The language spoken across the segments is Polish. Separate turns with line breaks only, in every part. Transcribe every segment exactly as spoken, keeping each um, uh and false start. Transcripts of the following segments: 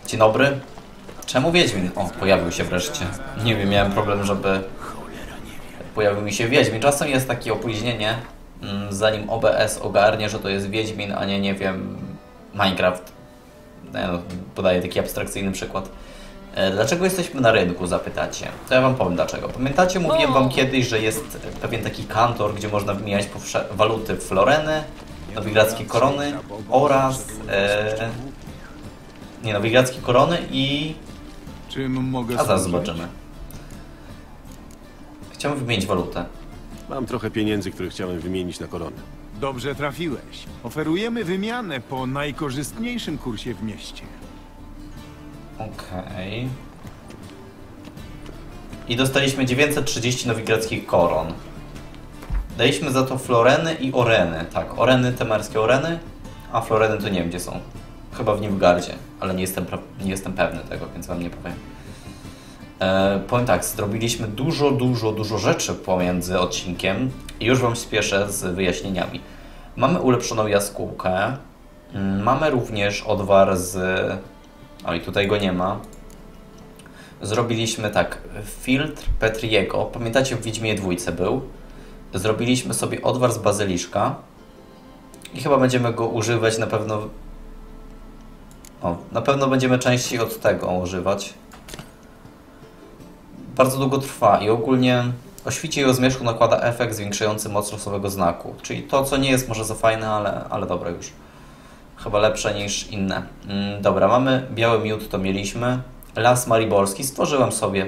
Dzień dobry. Czemu Wiedźmin? O, pojawił się wreszcie. Nie wiem, miałem problem, żeby pojawił mi się Wiedźmin. Czasem jest takie opóźnienie, zanim O B S ogarnie, że to jest Wiedźmin, a nie, nie wiem, Minecraft. No, podaję taki abstrakcyjny przykład. Dlaczego jesteśmy na rynku, zapytacie? To ja wam powiem dlaczego. Pamiętacie, mówiłem wam kiedyś, że jest pewien taki kantor, gdzie można wymieniać waluty floreny, nowigradzkie korony oraz... E, nie, nowigradzkie korony i...
Czym mogę
A zaraz zobaczymy. Chciałbym wymienić walutę.
Mam trochę pieniędzy, które chciałem wymienić na koronę.
Dobrze trafiłeś. Oferujemy wymianę po najkorzystniejszym kursie w mieście.
Okej. Okay. I dostaliśmy dziewięćset trzydzieści nowigradzkich koron. Daliśmy za to floreny i oreny. Tak, oreny, temerskie oreny, a floreny to nie wiem gdzie są. Chyba w Nilfgaardzie, ale nie jestem, nie jestem pewny tego, więc wam nie powiem. E, powiem tak, zrobiliśmy dużo, dużo, dużo rzeczy pomiędzy odcinkiem i już wam spieszę z wyjaśnieniami. Mamy ulepszoną jaskółkę, mamy również odwar z... O, i tutaj go nie ma. Zrobiliśmy tak, filtr Petriego, pamiętacie w Wiedźminie dwójce był. Zrobiliśmy sobie odwar z bazyliszka i chyba będziemy go używać na pewno... O, na pewno będziemy częściej od tego używać. Bardzo długo trwa i ogólnie o świcie i o zmierzchu nakłada efekt zwiększający moc losowego znaku. Czyli to, co nie jest może za fajne, ale, ale dobra już. Chyba lepsze niż inne. Mm, dobra, mamy biały miód, to mieliśmy. Las mariborski stworzyłem sobie.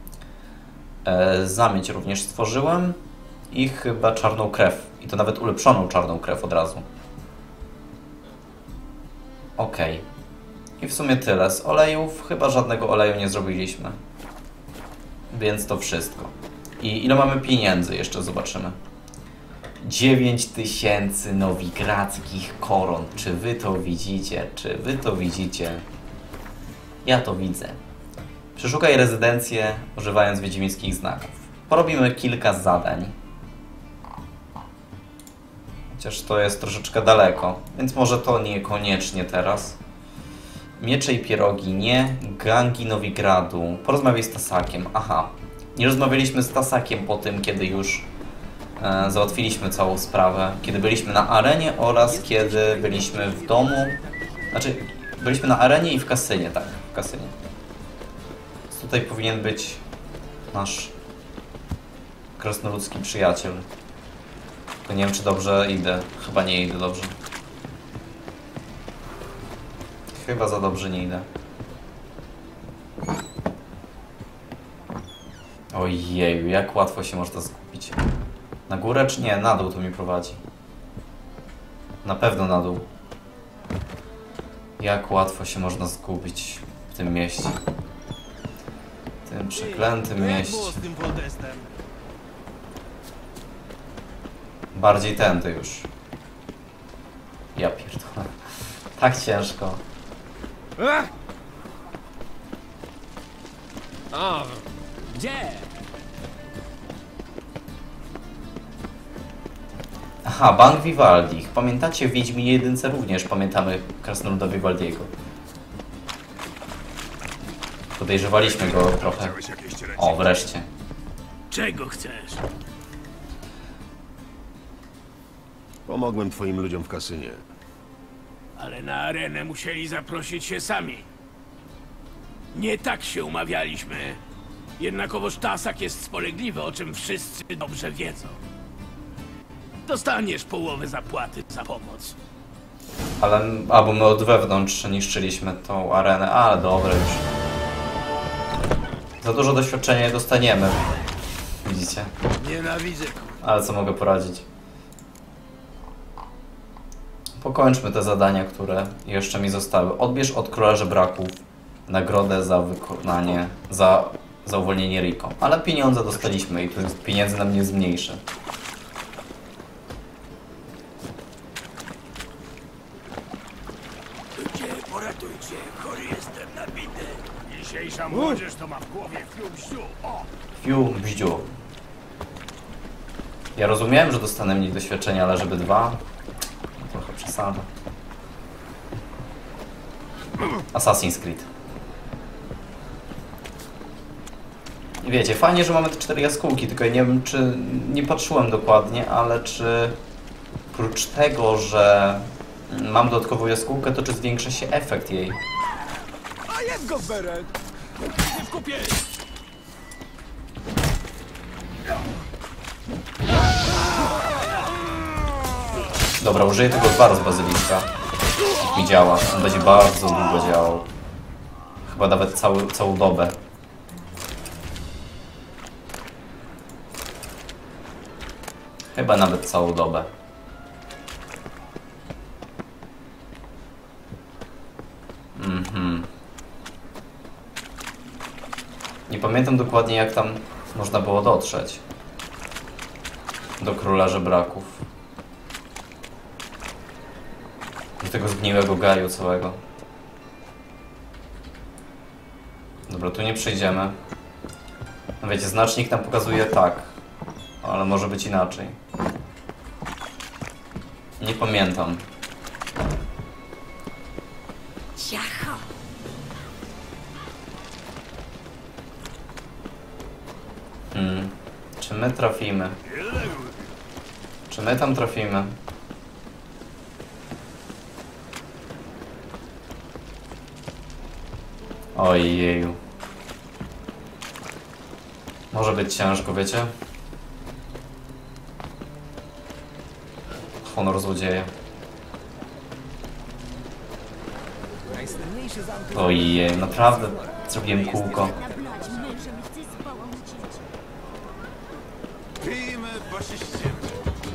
E, zamieć również stworzyłem. I chyba czarną krew. I to nawet ulepszoną czarną krew od razu. Ok. I w sumie tyle. Z olejów chyba żadnego oleju nie zrobiliśmy. Więc to wszystko. I ile mamy pieniędzy? Jeszcze zobaczymy. dziewięć tysięcy nowigradzkich koron. Czy wy to widzicie? Czy wy to widzicie? Ja to widzę. Przeszukaj rezydencję używając wiedźmińskich znaków. Porobimy kilka zadań. Chociaż to jest troszeczkę daleko, więc może to niekoniecznie teraz. Miecze i pierogi nie. Gangi Nowigradu. Porozmawiaj z Tasakiem. Aha. Nie rozmawialiśmy z Tasakiem po tym, kiedy już e, załatwiliśmy całą sprawę. Kiedy byliśmy na arenie oraz kiedy byliśmy w domu. Znaczy, byliśmy na arenie i w kasynie, tak. W kasynie. Więc tutaj powinien być nasz krasnoludzki przyjaciel. Tylko nie wiem, czy dobrze idę. Chyba nie idę dobrze. Chyba za dobrze nie idę. Ojeju, jak łatwo się można zgubić. Na górę czy nie? Na dół to mi prowadzi. Na pewno na dół. Jak łatwo się można zgubić w tym mieście. W tym przeklętym mieście. Bardziej tędy już. Ja pierdolę. Tak ciężko.
O, gdzie?
Aha, Bank Vivaldi. Pamiętacie w Wiedźminie jedynce również pamiętamy krasnoluda Vivaldiego. Podejrzewaliśmy go trochę. O, wreszcie.
Czego chcesz?
Pomogłem twoim ludziom w kasynie.
Ale na arenę musieli zaprosić się sami. Nie tak się umawialiśmy. Jednakowoż Tasak jest spolegliwy, o czym wszyscy dobrze wiedzą. Dostaniesz połowę zapłaty za pomoc.
Ale, albo my od wewnątrz niszczyliśmy tą arenę, ale dobra już. Za dużo doświadczenia nie dostaniemy. Widzicie?
Nienawidzę.
Ale co mogę poradzić? Pokończmy te zadania, które jeszcze mi zostały. Odbierz od króla żebraków nagrodę za wykonanie, za, za uwolnienie Rico. Ale pieniądze dostaliśmy i tu pieniędzy nam nie zmniejszy.
Ludzie, poratujcie, chory jestem nabity. Dzisiejsza młodzież to ma w głowie fiu o!
Fiu, bździu. Ja rozumiałem, że dostanę mniej doświadczenia, ale żeby dwa... Trochę przesada. Assassin's Creed. Wiecie, fajnie, że mamy te cztery jaskółki, tylko ja nie wiem, czy... Nie patrzyłem dokładnie, ale czy... Oprócz tego, że mam dodatkową jaskółkę, to czy zwiększa się efekt jej?
A jest go beret!
Nie w kupie!
Dobra, użyję tego dwa razy bazyliszka. Mi działa. On będzie bardzo długo działał. Chyba nawet cały, całą dobę. Chyba nawet całą dobę. Mhm. Nie pamiętam dokładnie, jak tam można było dotrzeć do króla żebraków. Do tego zgniłego gaju całego. Dobra, tu nie przejdziemy. No wiecie, znacznik nam pokazuje tak, ale może być inaczej. Nie pamiętam.
Ciacho.
Hmm. Czy my trafimy? Czy my tam trafimy? Ojeju. Może być ciężko, wiecie? Honor złodzieja. Ojej, naprawdę zrobiłem kółko.
Pijmy, bo się ściemy.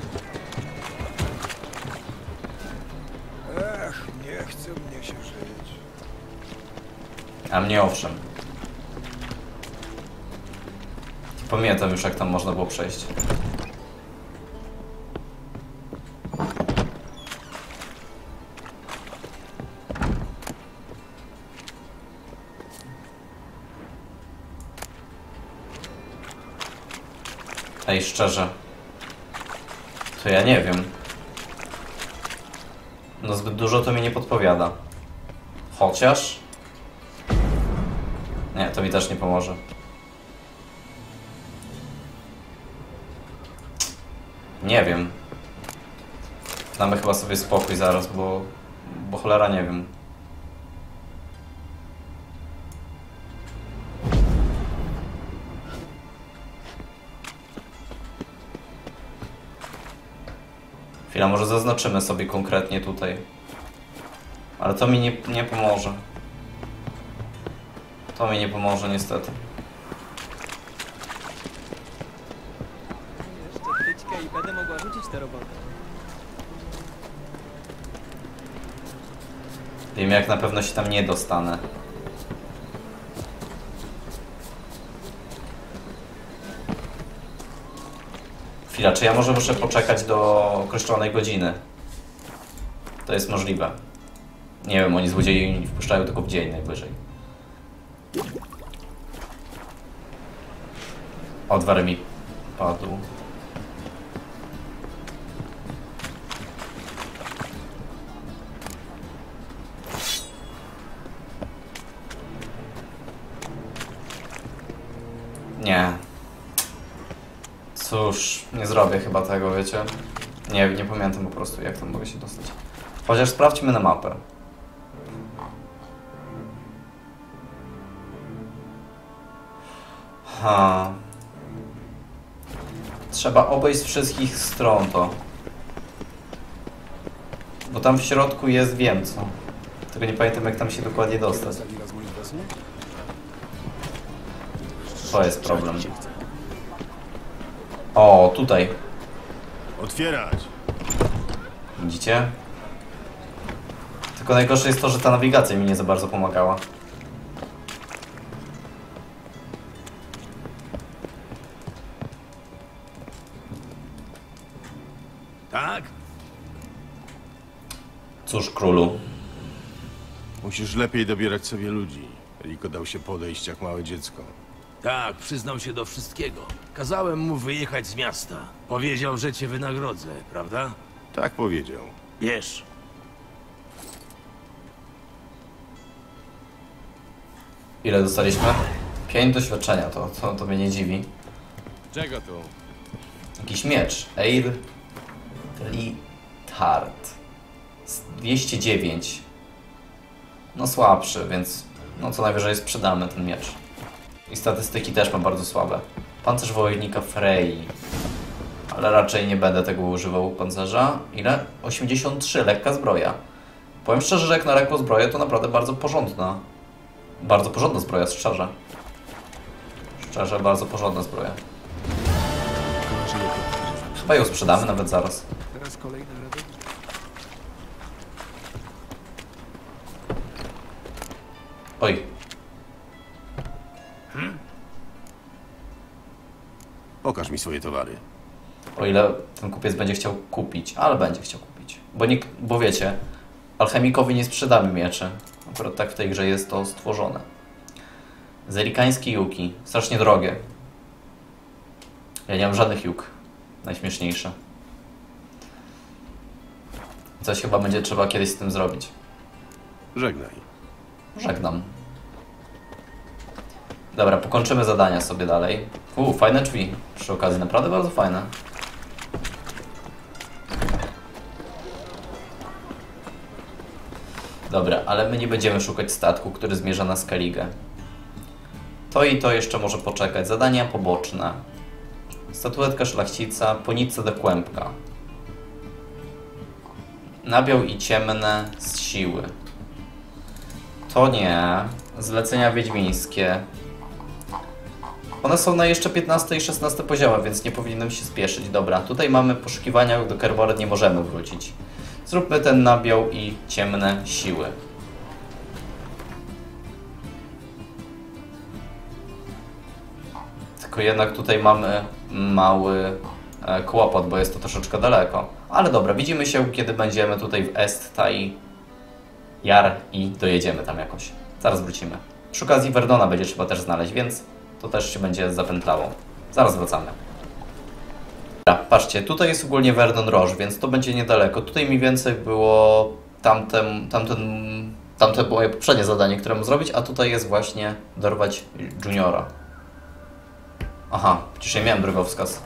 Ech, nie chce mnie się żyć.
A mnie owszem. Pamiętam już, jak tam można było przejść. Ej, szczerze. To ja nie wiem. No zbyt dużo to mi nie podpowiada. Chociaż... Nie, to mi też nie pomoże. Nie wiem. Damy chyba sobie spokój zaraz, bo... Bo cholera nie wiem. Chwila, może zaznaczymy sobie konkretnie tutaj. Ale to mi nie, nie pomoże. To mi nie pomoże niestety.
Jeszcze tyćkę i będę mogła rzucić tę robotę.
Wiem, jak na pewno się tam nie dostanę. Chwila, czy ja może muszę poczekać do określonej godziny? To jest możliwe. Nie wiem, oni złodzieje nie wpuszczają tylko w dzień najwyżej. Odwar mi padł. Nie. Cóż, nie zrobię chyba tego, wiecie? Nie, nie pamiętam po prostu, jak tam mogę się dostać. Chociaż sprawdźmy na mapę. Ha. Trzeba obejść z wszystkich stron to. Bo tam w środku jest, wiem co. Tylko nie pamiętam, jak tam się dokładnie dostać. To jest problem. O, tutaj.
Otwierać!
Widzicie? Tylko najgorsze jest to, że ta nawigacja mi nie za bardzo pomagała.
Tak?
Cóż, królu.
Musisz lepiej dobierać sobie ludzi. Riko dał się podejść jak małe dziecko.
Tak, przyznał się do wszystkiego. Kazałem mu wyjechać z miasta. Powiedział, że cię wynagrodzę, prawda?
Tak powiedział.
Wiesz.
Ile dostaliśmy? Pięć doświadczenia, to, to, to mnie nie dziwi.
Czego tu?
Jakiś miecz. Eir Litard. dwieście dziewięć. No słabszy, więc no co najwyżej sprzedamy ten miecz. I statystyki też ma bardzo słabe. Pancerz wojownika Frey. Ale raczej nie będę tego używał pancerza. Ile? osiemdziesiąt trzy, lekka zbroja. Powiem szczerze, że jak na lekką zbroję to naprawdę bardzo porządna. Bardzo porządna zbroja, szczerze. Szczerze, bardzo porządna zbroja. Chyba ją sprzedamy nawet zaraz.
Teraz kolejna radość.
Oj,
Pokaż mi swoje towary.
o ile ten kupiec będzie chciał kupić, ale będzie chciał kupić. Bo, nie, bo wiecie, alchemikowi nie sprzedamy mieczy. Akurat tak w tej grze jest to stworzone. Zerikańskie juki. Strasznie drogie. Ja nie mam żadnych juk. Najśmieszniejsze. Coś chyba będzie trzeba kiedyś z tym zrobić.
Żegnaj.
Żegnam. Dobra, pokończymy zadania sobie dalej. Uuu, fajne drzwi. Przy okazji, naprawdę bardzo fajne. Dobra, ale my nie będziemy szukać statku, który zmierza na Skellige. To i to jeszcze może poczekać. Zadania poboczne. Statuetka szlachcica, ponicę do kłębka. Nabiał i ciemne z siły. To nie. Zlecenia wiedźmińskie. One są na jeszcze piętnasty i szesnasty poziomie, więc nie powinienem się spieszyć. Dobra, tutaj mamy poszukiwania, do Kerbory nie możemy wrócić. Zróbmy ten nabiał i ciemne siły. Tylko jednak tutaj mamy mały e, kłopot, bo jest to troszeczkę daleko. Ale dobra, widzimy się, kiedy będziemy tutaj w Est Tai Jar i dojedziemy tam jakoś. Zaraz wrócimy. Przy okazji Verdona będzie trzeba też znaleźć, więc to też się będzie zapętlało. Zaraz wracamy. Dobra, patrzcie, tutaj jest ogólnie Verdon Roche, więc to będzie niedaleko. Tutaj mniej więcej było tamten, tamten, tamte było moje poprzednie zadanie, które mu zrobić, a tutaj jest właśnie dorwać Juniora. Aha, przecież ja miałem drogowskaz.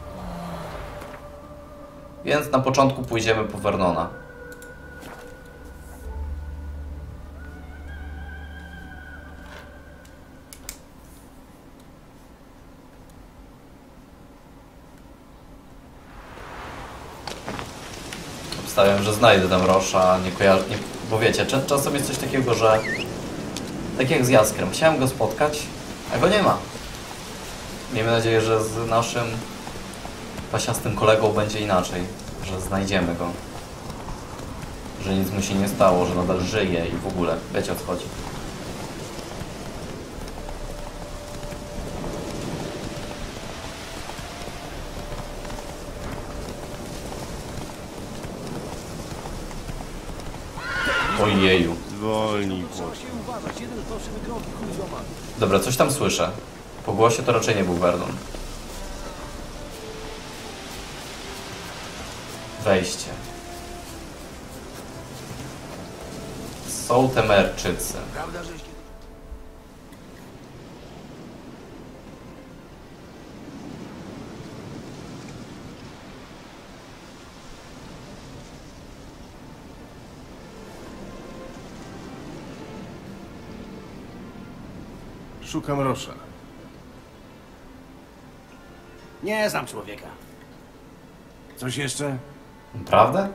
Więc na początku pójdziemy po Vernona. Obstawiam, że znajdę tam Rosza, nie kojarzę, nie, bo wiecie, czasem jest coś takiego, że tak jak z Jaskrem, chciałem go spotkać, a go nie ma. Miejmy nadzieję, że z naszym pasiastym kolegą będzie inaczej, że znajdziemy go. Że nic mu się nie stało, że nadal żyje i w ogóle, wiecie o co chodzi. Ojeju.
Zwolnij głośno.
Dobra, coś tam słyszę. Po głosie to raczej nie był Verdon. Wejście. Są Temerczycy.
Szukam Rosza.
Nie znam człowieka.
Coś jeszcze?
Prawda?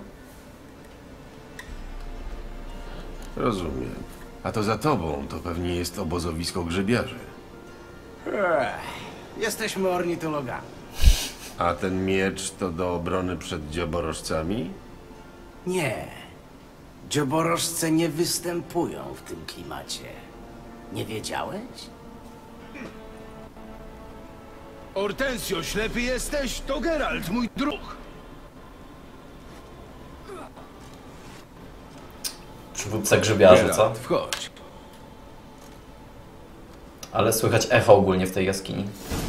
Rozumiem. A to za tobą to pewnie jest obozowisko grzybiarzy.
Ech, jesteśmy ornitologami.
A ten miecz to do obrony przed dzioborożcami?
Nie. Dzioborożce nie występują w tym klimacie. Nie wiedziałeś?
Hortensio, ślepy jesteś? To Geralt, mój druh.
Przywódca grzybiarzy, co?
Geralt, wchodź.
Ale słychać echo ogólnie w tej jaskini.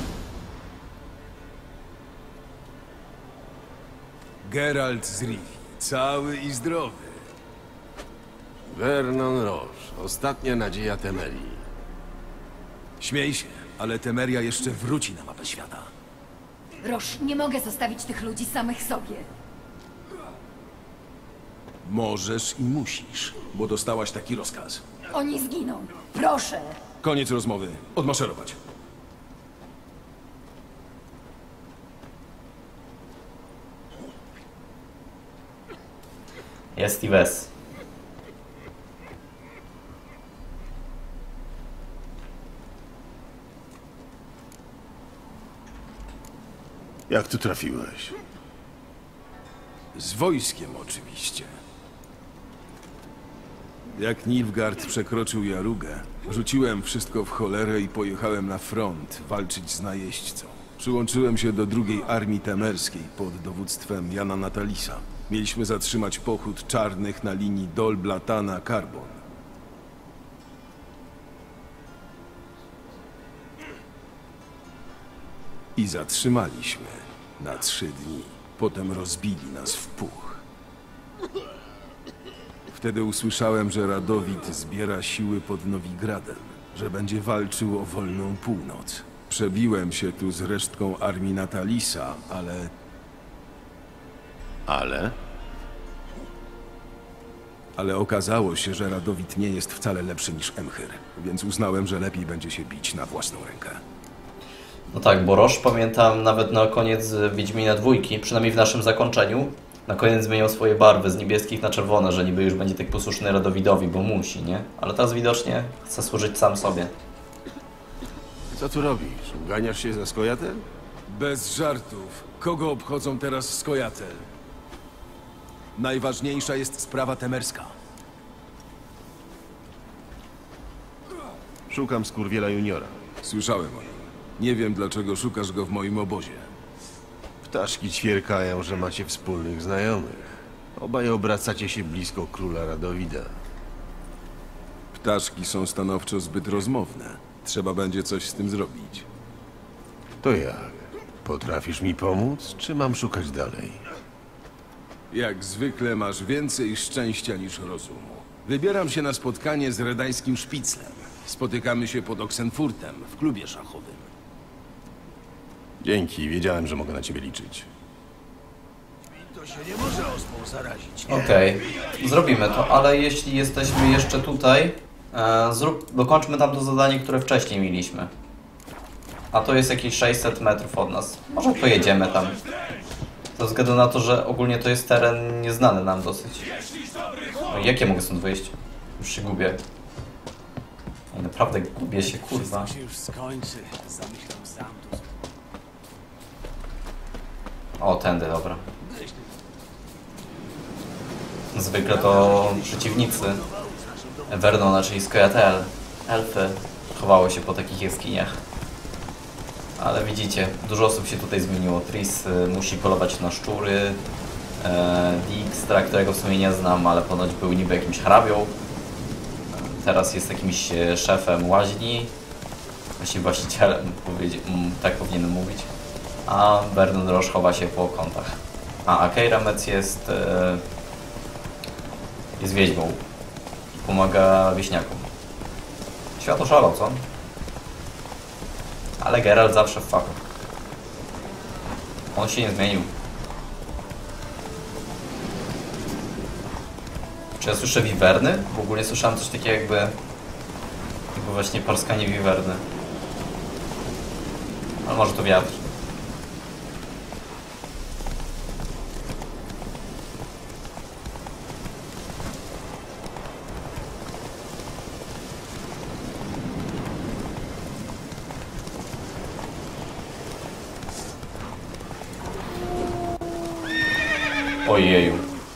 Geralt z Rivi, cały i zdrowy.
Vernon Roche, ostatnia nadzieja Temerii.
Śmiej się, ale Temeria jeszcze wróci na mapę świata.
Roż, nie mogę zostawić tych ludzi samych sobie.
Możesz i musisz, bo dostałaś taki rozkaz.
Oni zginą. Proszę.
Koniec rozmowy. Odmaszerować.
Jest i Wes.
Jak tu trafiłeś?
Z wojskiem oczywiście. Jak Nilfgaard przekroczył Jarugę, rzuciłem wszystko w cholerę i pojechałem na front walczyć z najeźdźcą. Przyłączyłem się do drugiej armii temerskiej pod dowództwem Jana Natalisa. Mieliśmy zatrzymać pochód czarnych na linii Dol-Blatana-Karbon. I zatrzymaliśmy na trzy dni. Potem rozbili nas w puch. Wtedy usłyszałem, że Radowid zbiera siły pod Nowigradem, że będzie walczył o wolną północ. Przebiłem się tu z resztką armii Natalisa, ale
Ale?
ale okazało się, że Radowid nie jest wcale lepszy niż Emhyr, więc uznałem, że lepiej będzie się bić na własną rękę.
No tak, bo Roż, pamiętam, nawet na koniec Wiedźmina dwójki, przynajmniej w naszym zakończeniu, na koniec zmieniał swoje barwy z niebieskich na czerwone, że niby już będzie tak posłuszny Radowidowi, bo musi, nie? Ale teraz widocznie chce służyć sam sobie.
Co tu robisz? Uganiasz się za Skojatel?
Bez żartów. Kogo obchodzą teraz Skojatel? Najważniejsza jest sprawa temerska.
Szukam Skurwiela Juniora.
Słyszałem o nim. Nie wiem, dlaczego szukasz go w moim obozie.
Ptaszki ćwierkają, że macie wspólnych znajomych. Obaj obracacie się blisko króla Radowida.
Ptaszki są stanowczo zbyt rozmowne. Trzeba będzie coś z tym zrobić.
To jak? Potrafisz mi pomóc, czy mam szukać dalej?
Jak zwykle masz więcej szczęścia niż rozumu. Wybieram się na spotkanie z redańskim szpiclem. Spotykamy się pod Oxenfurtem, w klubie szachowym.
Dzięki, wiedziałem, że mogę na ciebie liczyć.
Okej, zrobimy to, ale jeśli jesteśmy jeszcze tutaj, e, zrób, dokończmy tamto zadanie, które wcześniej mieliśmy. A to jest jakieś sześćset metrów od nas. Może pojedziemy tam. Ze względu na to, że ogólnie to jest teren nieznany nam dosyć. O, jak ja mogę stąd wyjść? Już się gubię. Ej, naprawdę gubię się, kurwa.
się już skończy. Zamyślam sam tu.
O, tędy, dobra. Zwykle to przeciwnicy Vernona, czyli Skojatel, elfy, chowały się po takich jaskiniach. Ale widzicie, dużo osób się tutaj zmieniło. Triss y, musi polować na szczury. E, Dijkstra, którego w sumie nie znam, ale ponoć był niby jakimś hrabią. Teraz jest jakimś e, szefem łaźni. Właściwie właścicielem, powiedzi- m, tak powinienem mówić. A Vernon Roche chowa się po kątach. A, a Keira Metz jest, e, jest wiedźmą. Pomaga wieśniakom. Świat oszalał, co? Ale Geralt zawsze w fachu. On się nie zmienił. Czy ja słyszę wiwerny? W ogóle słyszałem coś takiego jakby... Jakby właśnie parskanie wiwerny. Ale może to wiatr. Ojeju.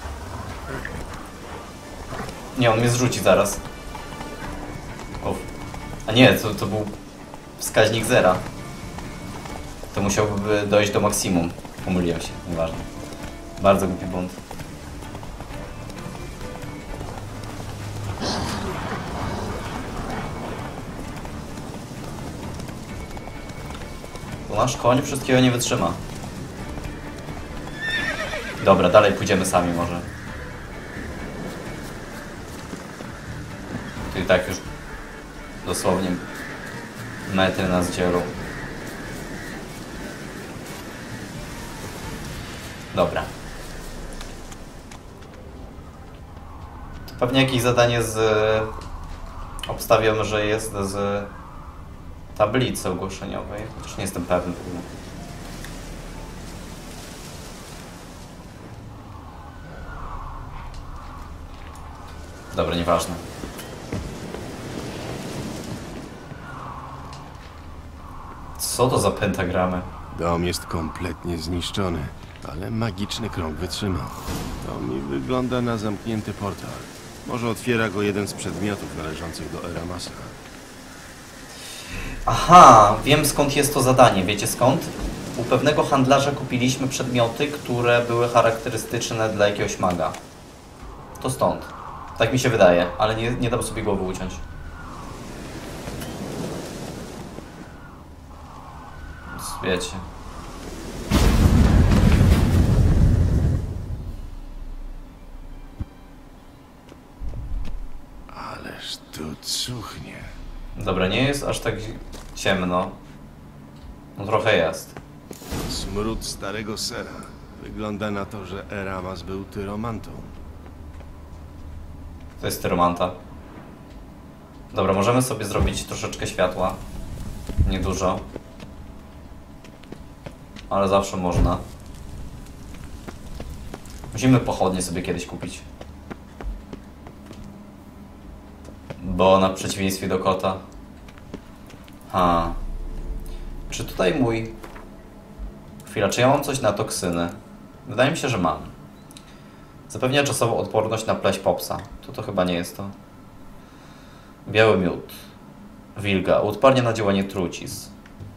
Nie, on mnie zrzuci zaraz. Uf. A nie, to, to był wskaźnik zera. To musiałby dojść do maksimum. Pomyliłem się, nieważne. Bardzo głupi błąd. Bo nasz koń wszystkiego nie wytrzyma. Dobra, dalej pójdziemy sami może. Tu i tak już dosłownie metry nas dzielą. Dobra. Pewnie jakieś zadanie z... Obstawiam, że jest z tablicy ogłoszeniowej. Chociaż nie jestem pewny. Dobra, nieważne. Co to za pentagramy?
Dom jest kompletnie zniszczony, ale magiczny krąg wytrzymał. To mi wygląda na zamknięty portal. Może otwiera go jeden z przedmiotów należących do Eramasa.
Aha, wiem skąd jest to zadanie. Wiecie skąd? U pewnego handlarza kupiliśmy przedmioty, które były charakterystyczne dla jakiegoś maga. To stąd. Tak mi się wydaje, ale nie, nie dam sobie głowy uciąć. Więc wiecie.
Ależ tu cuchnie.
Dobra, nie jest aż tak ciemno. No trochę jest.
Smród starego sera. Wygląda na to, że Eramas był tyromantą.
To jest tyromanta. Dobra, możemy sobie zrobić troszeczkę światła. Niedużo. Ale zawsze można. Musimy pochodnie sobie kiedyś kupić. Bo na przeciwieństwie do kota. Ha. Czy tutaj mój... Chwila, czy ja mam coś na toksyny? Wydaje mi się, że mam. Zapewnia czasową odporność na pleść popsa. To to chyba nie jest to. Biały miód. Wilga. Uodparnia na działanie trucizn.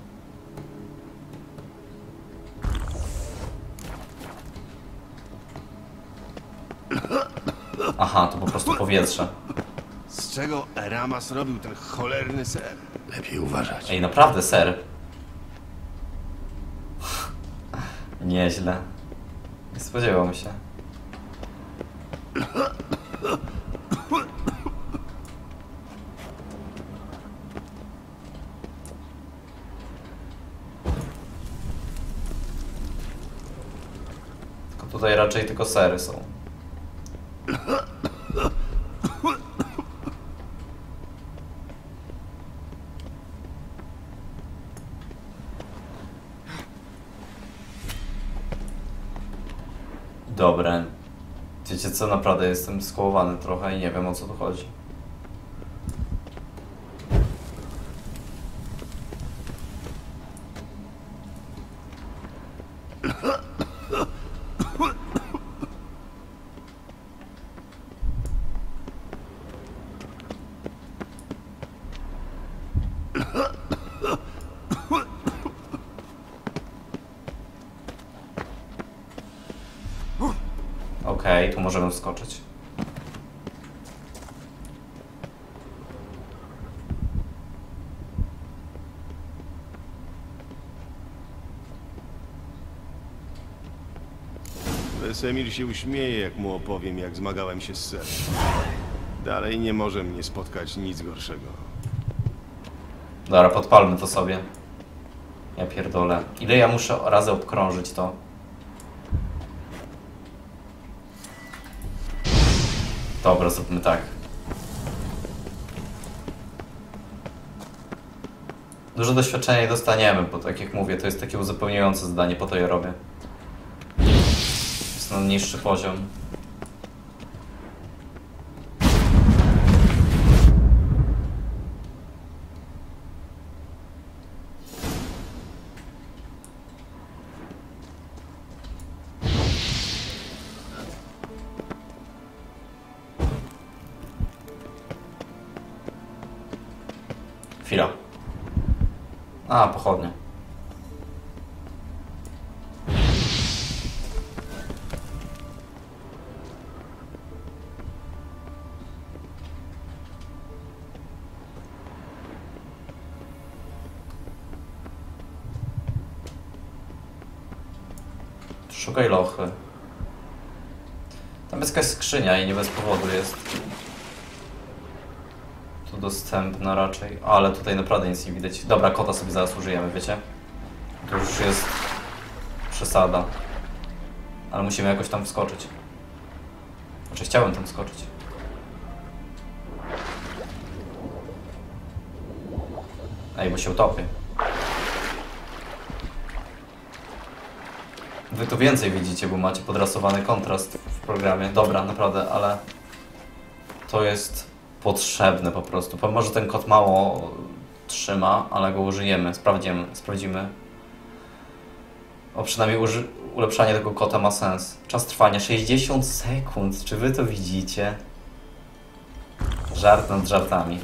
Aha, to po prostu powietrze.
Z czego Eramas robił ten cholerny ser? Lepiej uważać.
Ej, naprawdę ser. Nieźle. Nie spodziewałem się. Tylko tutaj raczej tylko sery są. Dobre. Wiecie co, naprawdę jestem skołowany trochę i nie wiem o co tu chodzi. Okej, okay, tu możemy wskoczyć.
Wesemir się uśmieje, jak mu opowiem, jak zmagałem się z serem. Dalej nie może mnie spotkać nic gorszego.
Dobra, podpalmy to sobie. Ja pierdolę. Ile ja muszę razy obkrążyć to? Dobra, zróbmy tak. Dużo doświadczenia nie dostaniemy, bo tak jak mówię, to jest takie uzupełniające zadanie, po to je robię. Jest na niższy poziom. Chwila. A, pochodnie. Szukaj lochy. Tam jest jakaś skrzynia i nie bez powodu jest. Tu do dostępna raczej, ale tutaj naprawdę nic nie widać. Dobra, kota sobie zaraz użyjemy, wiecie? To już jest przesada. Ale musimy jakoś tam wskoczyć. Znaczy chciałem tam wskoczyć. Ej, bo się utopię. Wy tu więcej widzicie, bo macie podrasowany kontrast w programie. Dobra, naprawdę, ale to jest potrzebne po prostu. Pomimo, że ten kot mało trzyma, ale go użyjemy. Sprawdzimy, sprawdzimy. O, przynajmniej uży ulepszanie tego kota ma sens. Czas trwania sześćdziesiąt sekund. Czy wy to widzicie? Żart nad żartami.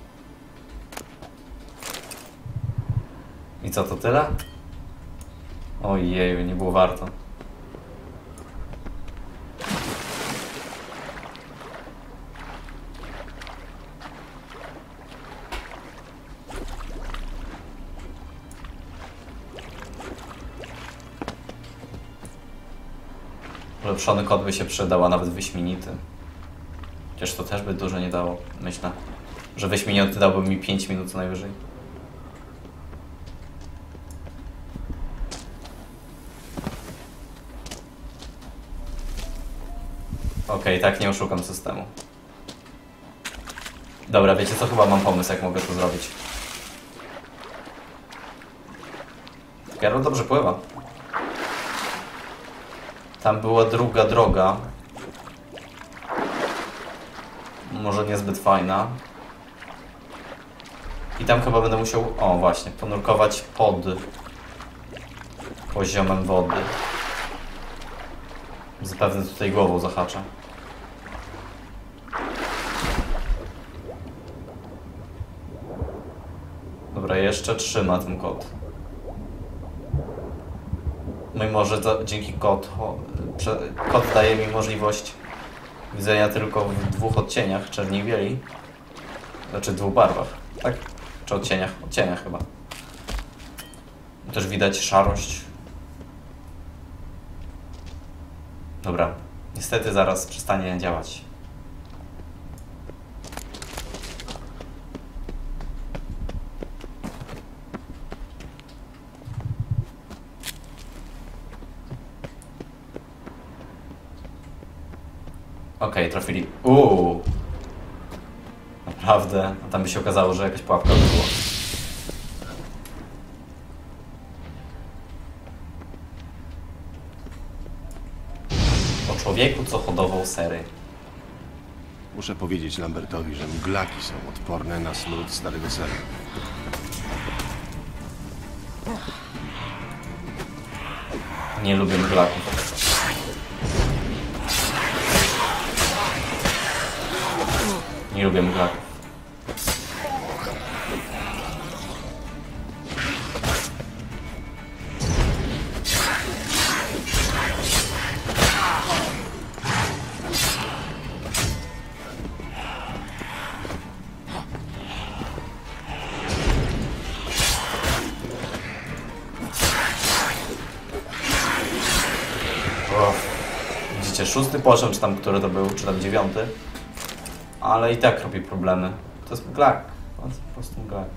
I co, to tyle? Ojeju, nie było warto. Ulepszony kod by się przydał, a nawet wyśmienity. Chociaż to też by dużo nie dało, myślę. Że wyśmienity dałby mi pięć minut co najwyżej. Okej, okay, tak nie oszukam systemu. Dobra, wiecie co? Chyba mam pomysł, jak mogę to zrobić. Geralt dobrze pływa. Tam była druga droga. Może niezbyt fajna. I tam chyba będę musiał, o właśnie, ponurkować pod poziomem wody. Zapewne tutaj głową zahaczę. Dobra, jeszcze trzyma ten kot. No i może za, dzięki kot, kot daje mi możliwość widzenia tylko w dwóch odcieniach czerni i bieli. Znaczy dwóch barwach, tak? Czy odcieniach? Odcieniach chyba. Też widać szarość. Dobra, niestety zaraz przestanie działać. Okej, okay, trafili. Uuu. Naprawdę. A tam by się okazało, że jakaś pułapka by była. O człowieku, co hodował sery.
Muszę powiedzieć Lambertowi, że mglaki są odporne na smród starego sera.
Nie lubię mglaków. Nie lubię mglaków. O, widzicie, szósty poziom, czy tam który to był, czy tam dziewiąty. Ale i tak robi problemy. To jest mglak. To jest po prostu mglak.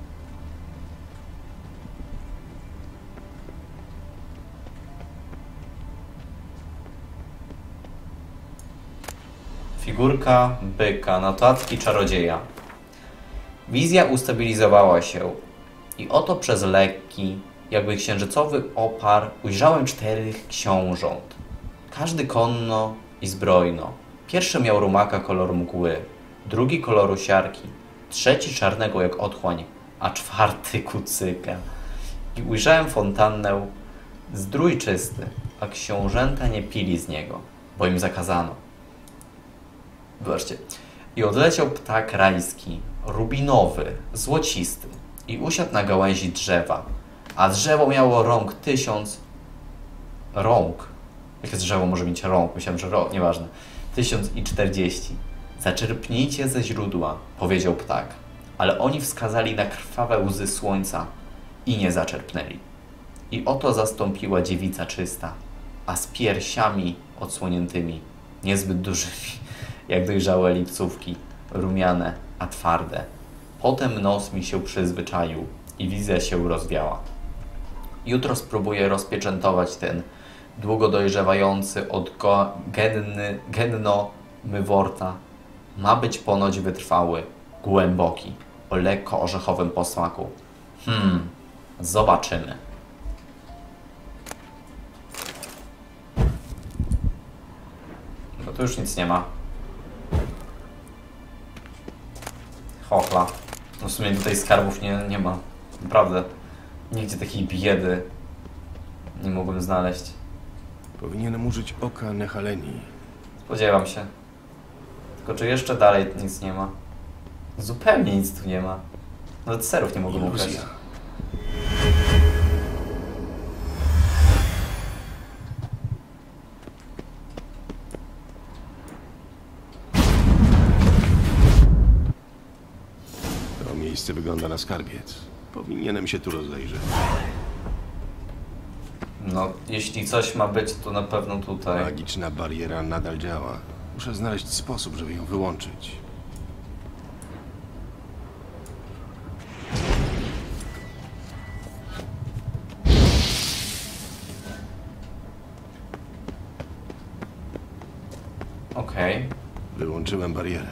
Figurka byka, notatki czarodzieja. Wizja ustabilizowała się i oto przez lekki, jakby księżycowy opar ujrzałem czterech książąt. Każdy konno i zbrojno. Pierwszy miał rumaka koloru mgły, drugi koloru siarki, trzeci czarnego jak otchłań, a czwarty kucyka. I ujrzałem fontannę zdrój czysty, a książęta nie pili z niego, bo im zakazano. Zobaczcie. I odleciał ptak rajski, rubinowy, złocisty i usiadł na gałęzi drzewa, a drzewo miało rąk tysiąc... Rąk? Jakie drzewo może mieć rąk? Myślałem, że rąk, nieważne. Tysiąc i czterdzieści. Zaczerpnijcie ze źródła, powiedział ptak, ale oni wskazali na krwawe łzy słońca i nie zaczerpnęli. I oto zastąpiła dziewica czysta, a z piersiami odsłoniętymi, niezbyt dużymi, jak dojrzałe lipcówki, rumiane, a twarde, Potem nos mi się przyzwyczaił i wizja się rozwiała. Jutro spróbuję rozpieczętować ten długo dojrzewający od go, genny, genno myworta. Ma być ponoć wytrwały, głęboki, o lekko orzechowym posmaku. Hmm, zobaczymy. No tu już nic nie ma. Chochla. No w sumie tutaj skarbów nie, nie ma. Naprawdę. Nigdzie takiej biedy nie mogłem znaleźć.
Powinienem użyć oka Nehaleni.
Spodziewam się. Tylko czy jeszcze dalej nic nie ma? Zupełnie nic tu nie ma. Nawet serów nie mogłem ukraść.
Iluzja. To miejsce wygląda na skarbiec. Powinienem się tu rozejrzeć.
No, jeśli coś ma być, to na pewno tutaj.
Magiczna bariera nadal działa. Muszę znaleźć sposób, żeby ją wyłączyć.
Okej.
Wyłączyłem barierę.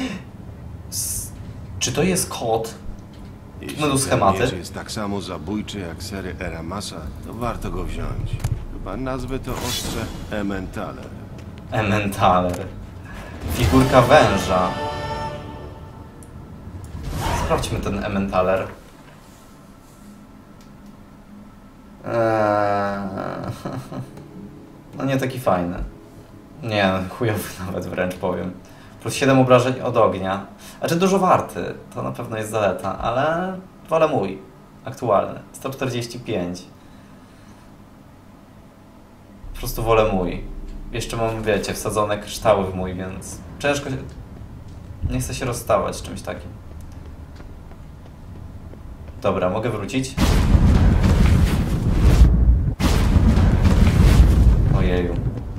Czy to jest kod?
Jeśli
No tu schematy.
ten miecz jest tak samo zabójczy jak sery Eramasa, to warto go wziąć. Chyba nazwę to ostrze Emmentaler.
Emmentaler. Figurka węża. Sprawdźmy ten Emmentaler. Eee... No nie taki fajny. Nie, chujowy nawet wręcz powiem. Plus siedem obrażeń od ognia. Znaczy dużo warty, to na pewno jest zaleta, ale wolę mój. Aktualny. sto czterdzieści pięć. Po prostu wolę mój. Jeszcze mam, wiecie, wsadzone kryształy w mój, więc ciężko się... Nie chcę się rozstawać z czymś takim. Dobra, mogę wrócić? Ojeju.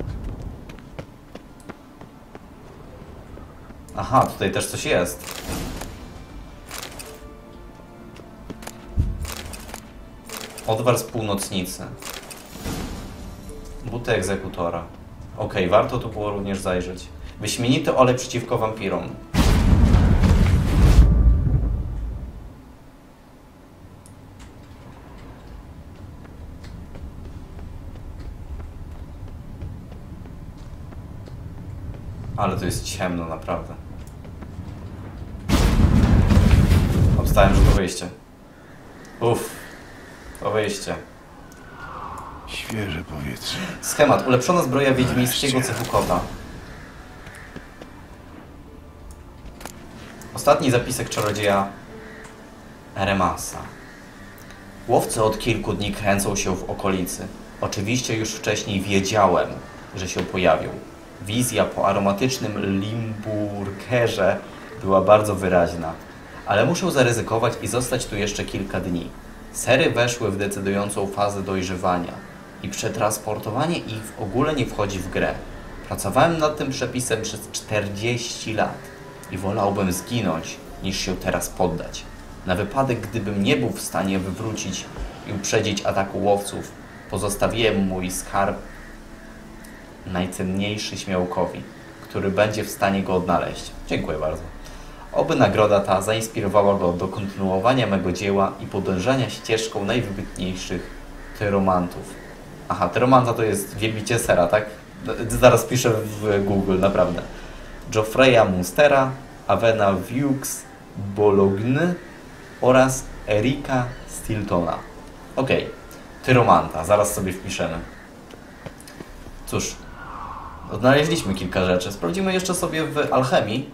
Aha, tutaj też coś jest. Odwar z północnicy. Buty egzekutora. Okej, warto tu było również zajrzeć. Wyśmienity olej przeciwko wampirom. Ale to jest ciemno, naprawdę. Obstałem, że to wyjście. Uff, to wyjście.
Świeże powietrze.
Schemat. Ulepszona zbroja wiedźmińskiego cechu kota. Ostatni zapisek czarodzieja Eramasa. Łowcy od kilku dni kręcą się w okolicy. Oczywiście już wcześniej wiedziałem, że się pojawią. Wizja po aromatycznym limburgerze była bardzo wyraźna. Ale muszę zaryzykować i zostać tu jeszcze kilka dni. Sery weszły w decydującą fazę dojrzewania i przetransportowanie ich w ogóle nie wchodzi w grę. Pracowałem nad tym przepisem przez czterdzieści lat i wolałbym zginąć, niż się teraz poddać. Na wypadek, gdybym nie był w stanie wywrócić i uprzedzić ataku łowców, pozostawiłem mój skarb najcenniejszy śmiałkowi, który będzie w stanie go odnaleźć. Dziękuję bardzo. Oby nagroda ta zainspirowała go do kontynuowania mego dzieła i podążania ścieżką najwybitniejszych tyromantów. Aha, tyromanta to jest wielbiciel sera, tak? Zaraz piszę w Google, naprawdę. Geoffreya Munstera, Avena Vieux Bologny oraz Erika Stiltona. Okej, okay. Tyromanta, zaraz sobie wpiszemy. Cóż, odnaleźliśmy kilka rzeczy. Sprawdzimy jeszcze sobie w alchemii.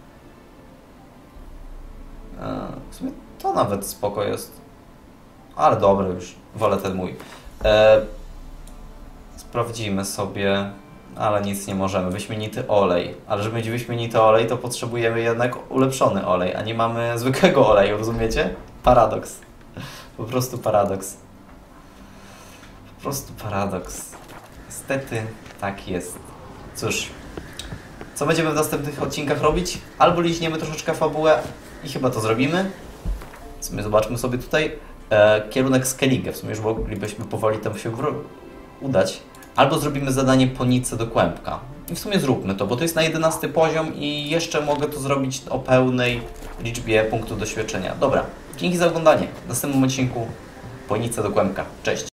W sumie to nawet spoko jest. Ale dobra już. Wolę ten mój. E, sprawdzimy sobie. Ale nic nie możemy. Wyśmienity olej. Ale żeby mieć wyśmienity olej, to potrzebujemy jednak ulepszony olej, a nie mamy zwykłego oleju, rozumiecie? Paradoks. Po prostu paradoks. Po prostu paradoks. Niestety tak jest. Cóż. Co będziemy w następnych odcinkach robić? Albo liźniemy troszeczkę fabułę, I chyba to zrobimy. W sumie zobaczmy sobie tutaj e, kierunek Skellige. W sumie już moglibyśmy powoli tam się udać. Albo zrobimy zadanie po nitce do kłębka. I w sumie zróbmy to, bo to jest na jedenasty poziom i jeszcze mogę to zrobić o pełnej liczbie punktów doświadczenia. Dobra, dzięki za oglądanie. W następnym odcinku po nitce do kłębka. Cześć!